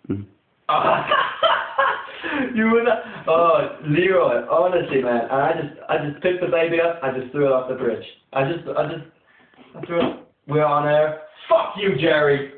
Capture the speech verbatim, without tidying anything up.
Mm. You were not. Oh, Leroy, honestly, man. And I just, I just picked the baby up. I just threw it off the bridge. I just, I just, I threw it. We're on air. Fuck you, Jerry.